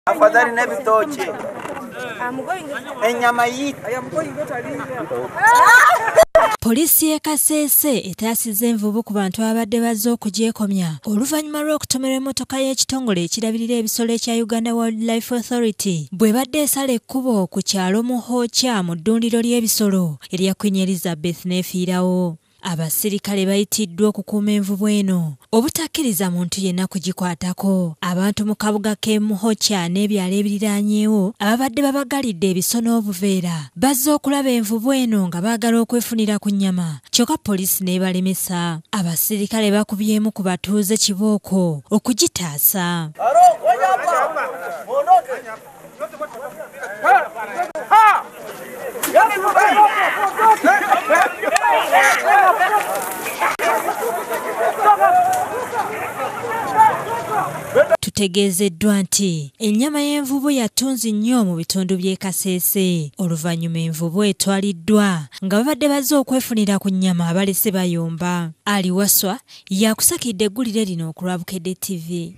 Afadhali na bitoche. Ennyama yiti. Poliisi y'e Kasese etaasizza envubu ku bantu abadde bazze okugyekomya oluvannyuma lw'okutomera emmotoka y'ekitongole ekirabirira ebisolo ekya Uganda Wildlife Authority bwe badde esala ekkubo ku kyalo Muhocha mu ddundiro ly'ebisolo erya Queen Elizabeth n'efiirawo. Abasirikale bayitiddwa okukuuma envubu eno obutakkiriza muntu yenna kugikwatako. Abantu mu kabuga k'e Muhocha n'ebyalo ebiriraanyeewo ababadde babagalidde ebiso n'obuveera bazze okulaba envubu eno nga baagala okwefunira ku nnyama, kyokka poliisi n'ebalemesa. Abasirikale bakubyemu ku batuuze kibooko okugitaasa. Tutegeezeddwa nti ennyama y'envubu yatunzi nnyo mu bitundu by'e Kasese. Oluvannyuma envubu etwaliddwa nga babadde bazze okwefunira ku nnyama abalese bayomba. Ali Waswa yakusakidde eggulire lino okulwa Bukedde TV.